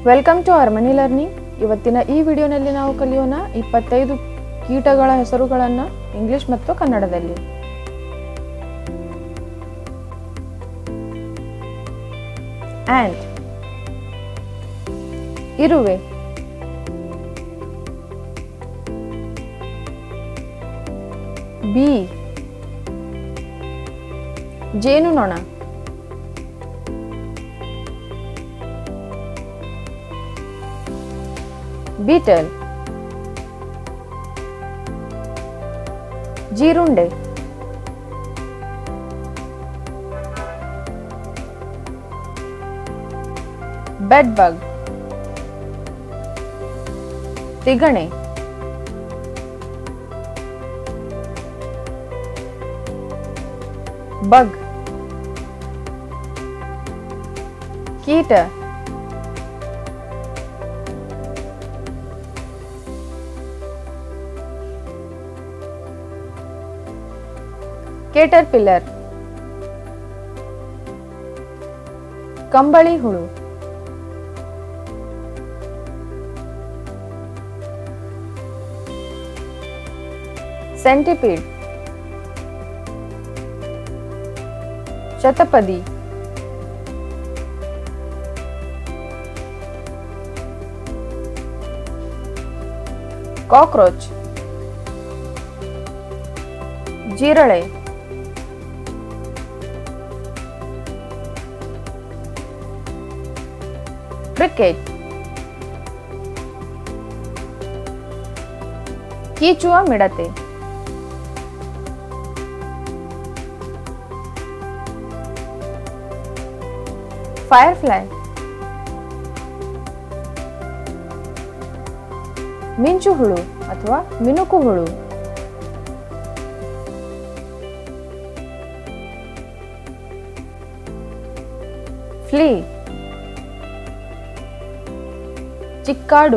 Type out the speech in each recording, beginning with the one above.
Welcome to our money learning. ಇವತ್ತಿನ ಈ ವಿಡಿಯೋನಲ್ಲಿ ನಾವು ಕಲಿಯೋಣ 25 ಕೀಟಗಳ ಹೆಸರುಗಳನ್ನು ಇಂಗ್ಲಿಷ್ ಮತ್ತು ಕನ್ನಡದಲ್ಲಿ. ಆಂಟ್, ಇರುವೆ. ಬೀ, ಜೇನುನೊಣ. बीटल, जीरुंडे. बेडबग, तिगणे. बग, कीट. ಕೇಟರ್ಪಿಲ್ಲರ್, ಕಂಬಳಿ ಹುಳು. ಸೆಂಟಿಪೀಡ್, ಶತಪದಿ. ಕಾಕ್ರೋಚ್, ಜಿರಳೆ. ಕ್ರಿಕೆಟ್, ಕೀಚುವ ಮಿಡತೆ. ಫೈರ್ಫ್ಲೈ, ಮಿಂಚು ಹುಳು ಅಥವಾ ಮಿನುಕು ಹುಳು. ಫ್ಲೀ, ಚಿಕ್ಕಾಡು.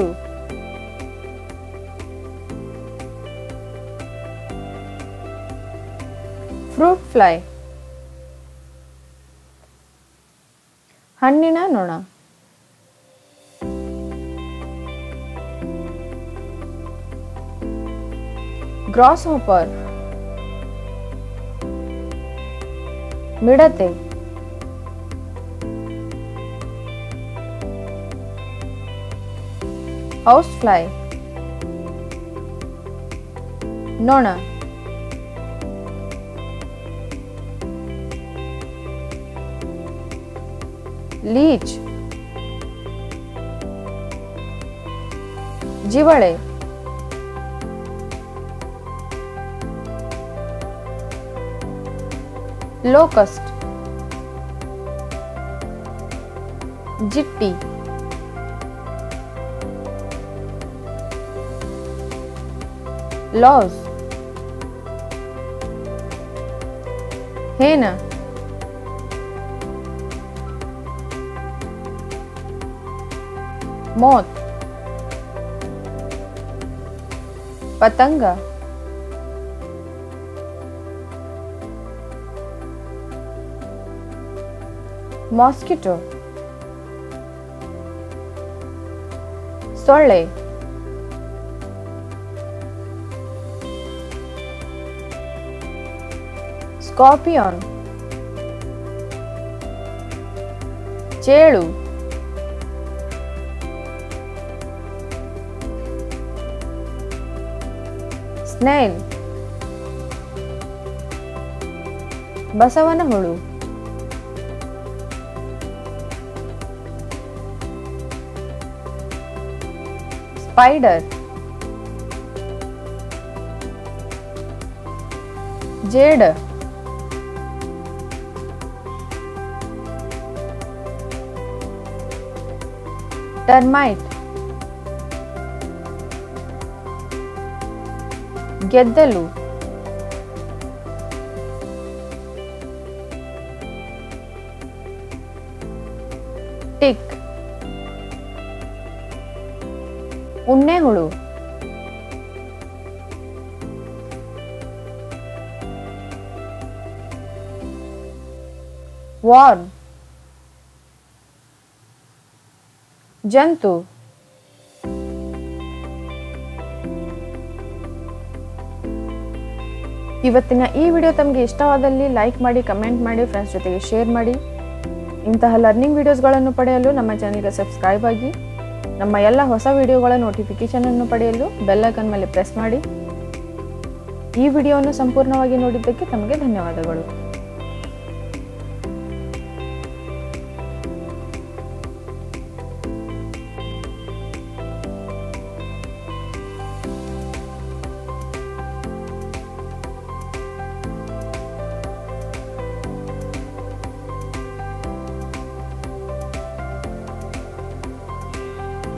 ಫ್ರೂಟ್ ಫ್ಲೈ, ಹಣ್ಣಿನ ನೊಣ. ಗ್ರಾಸ್ ಹಾಪರ್, ಮಿಡತೆ. ಹೌಸ್ ಫ್ಲೈ, ನೊಣ. ಲೀಚ್, ಜಿವಳೆ. ಲೋಕಸ್ಟ್, ಜಿಟ್ಟಿ. लॉज, हेना. मौत, पतंगा. मॉस्किटो, सೊಳ್ಳೆ. ಸ್ಕಾರ್ಪಿಯಾನ್, ಚೇಳು. ಸ್ನೇಲ್, ಬಸವನ ಹುಳು. ಸ್ಪೈಡರ್, ಜೇಡ. ಟರ್ಮೈಟ್, ಗೆದ್ದಲು. ಟಿಕ್, ಉಣ್ಣೆ ಹುಳು. ವಾರ್ಮ್, ಜಂತು. ಇವತ್ತಿನ ಈ ವಿಡಿಯೋ ತಮಗೆ ಇಷ್ಟವಾದಲ್ಲಿ ಲೈಕ್ ಮಾಡಿ, ಕಮೆಂಟ್ ಮಾಡಿ, ಫ್ರೆಂಡ್ಸ್ ಜೊತೆಗೆ ಶೇರ್ ಮಾಡಿ. ಇಂತಹ ಲರ್ನಿಂಗ್ ವಿಡಿಯೋಸ್ಗಳನ್ನು ಪಡೆಯಲು ನಮ್ಮ ಚಾನೆಲ್ಗೆ ಸಬ್ಸ್ಕ್ರೈಬ್ ಆಗಿ. ನಮ್ಮ ಎಲ್ಲ ಹೊಸ ವಿಡಿಯೋಗಳ ನೋಟಿಫಿಕೇಶನ್ ಅನ್ನು ಪಡೆಯಲು ಬೆಲ್ ಐಕಾನ್ ಮೇಲೆ ಪ್ರೆಸ್ ಮಾಡಿ. ಈ ವಿಡಿಯೋವನ್ನು ಸಂಪೂರ್ಣವಾಗಿ ನೋಡಿದ್ದಕ್ಕೆ ತಮಗೆ ಧನ್ಯವಾದಗಳು.